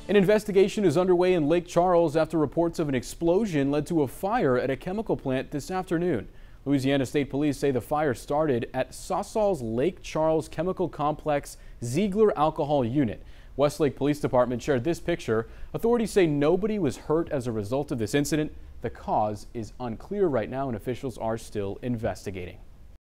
An investigation is underway in Lake Charles after reports of an explosion led to a fire at a chemical plant this afternoon. Louisiana State Police say the fire started at Sasol's Lake Charles Chemical Complex Ziegler Alcohol Unit. Westlake Police Department shared this picture. Authorities say nobody was hurt as a result of this incident. The cause is unclear right now and officials are still investigating.